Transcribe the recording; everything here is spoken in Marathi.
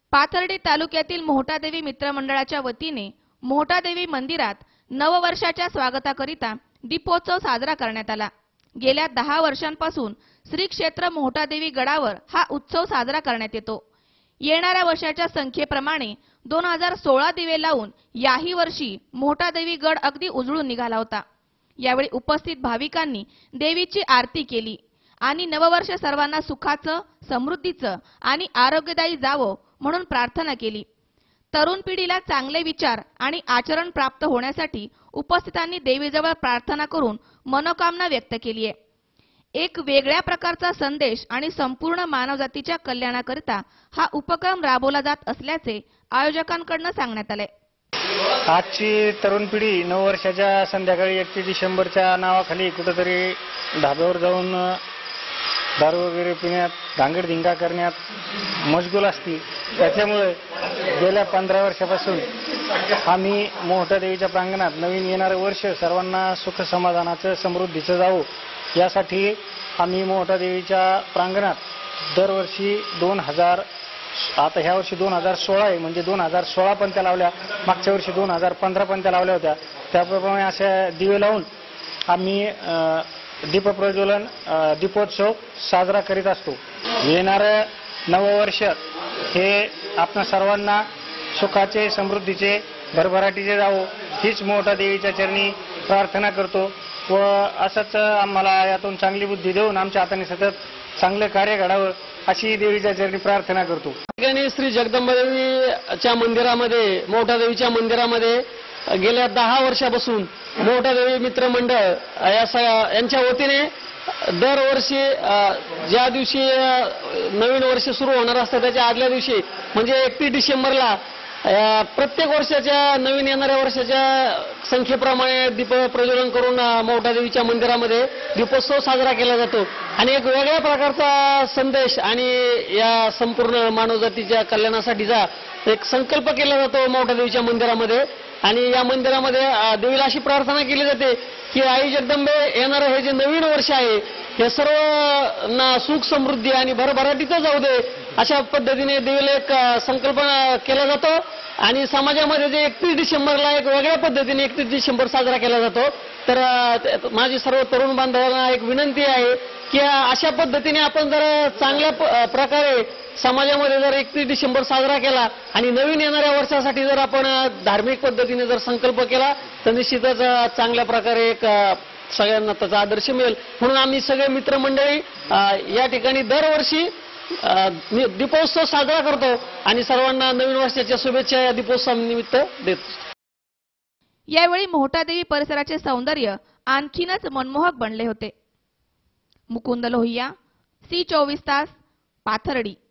पाथर्डी तालुक्यातील मोहटादेवी मित्रमंडळाच्या वतीने मोहटादेवी मंदिरात नववर्षाच्या स्वागताकरिता दीपोत्सव साजरा करण्यात आला। गेल्या 10 वर्षांपासून श्री क्षेत्र मोहटादेवी गडावर हा उत्सव साजरा करण्यात येतो। येणाऱ्या वर्षाच्या संख्येप्रमाणे 2016 दिवे लावून याही वर्षी मोहटादेवी गड अगदी उजळून निघाला होता। यावेळी उपस्थित भाविकांनी देवीची आरती केली आणि नववर्ष सर्वांना सुखाचं, समृद्धीचं आणि आरोग्यदायी जावो म्हणून प्रार्थना केली। तरुण पिढीला चांगले विचार आणि आचरण प्राप्त होण्यासाठी उपस्थितांनी देवीजवळ प्रार्थना करून मनोकामना व्यक्त केली आहे। एक वेगळ्या प्रकारचा संदेश आणि संपूर्ण मानवजातीच्या कल्याणाकरिता हा उपक्रम राबवला जात असल्याचे आयोजकांकडून सांगण्यात आले। आजची तरुण पिढी नववर्षाच्या संध्याकाळी 31 डिसेंबरच्या नावाखाली कुठेतरी ढाब्यावर जाऊन दारू वगैरे पिण्यात, धांगडधिंगा करण्यात मशगूल असते। त्याच्यामुळे गेल्या 15 वर्षापासून आम्ही मोहटादेवीच्या प्रांगणात नवीन येणारे वर्ष सर्वांना सुख समाधानाचं, समृद्धीचं जावो यासाठी आम्ही मोहटादेवीच्या प्रांगणात दरवर्षी आता ह्या वर्षी 2016 आहे, म्हणजे 2016 पंत्या लावल्या, मागच्या वर्षी 2015 पंत्या लावल्या होत्या। त्याप्रमाणे अशा दिवे लावून आम्ही दीपप्रज्वलन, दीपोत्सव साजरा करीत असतो। येणारं नववर्ष हे आपल्या सर्वांना सुखाचे, समृद्धीचे, भरभराटीचे जावो हीच मोहटादेवीच्या चरणी प्रार्थना करतो व असंच आम्हाला यातून चांगली बुद्धी देऊन आमच्या हाताने सतत चांगले कार्य घडावं अशी देवीच्या चरणी प्रार्थना करतो। ठिकाणी श्री जगदंबादेवीच्या मंदिरामध्ये, मोहटादेवीच्या मंदिरामध्ये गेल्या 10 वर्षापासून मोहटादेवी मित्रमंडळ यांच्या वतीने दरवर्षी ज्या दिवशी नवीन वर्ष सुरू होणार असतं त्याच्या आदल्या दिवशी म्हणजे 31 डिसेंबरला प्रत्येक वर्षाच्या नवीन येणाऱ्या वर्षाच्या संख्येप्रमाणे दीप प्रज्वलन करून मोहटादेवीच्या मंदिरामध्ये दीपोत्सव साजरा केला जातो आणि एक वेगळ्या प्रकारचा संदेश आणि या संपूर्ण मानवजातीच्या कल्याणासाठीचा एक संकल्प केला जातो मोहटादेवीच्या मंदिरामध्ये। आणि या मंदिरामध्ये देवीला अशी प्रार्थना केली जाते की आई जगदंबे येणारं हे जे नवीन वर्ष आहे हे सर्वांना सुख, समृद्धी आणि भरभराटीचं जाऊ दे अशा पद्धतीने देवीला एक संकल्पना केला जातो आणि समाजामध्ये जे 31 डिसेंबरला एक वेगळ्या पद्धतीने 31 डिसेंबर साजरा केला जातो। तर माझी सर्व तरुण बांधवांना एक विनंती आहे की अशा पद्धतीने आपण जर चांगल्या प्रकारे समाजामध्ये जर 31 डिसेंबर साजरा केला आणि नवीन येणाऱ्या वर्षासाठी जर आपण धार्मिक पद्धतीने जर संकल्प केला तर निश्चितच चांगल्या प्रकारे एक सगळ्यांना त्याचा आदर्श मिळेल। म्हणून आम्ही सगळे मित्रमंडळी या ठिकाणी दरवर्षी दीपोत्सव साजरा करतो आणि सर्वांना नवीन वर्षाच्या शुभेच्छा या दीपोत्सवानिमित्त देतो। यावेळी मोहटादेवी परिसराचे सौंदर्य आणखीनच मनमोहक बनले होते। मुकुंद लोहिया, C24 तास, पाथर्डी।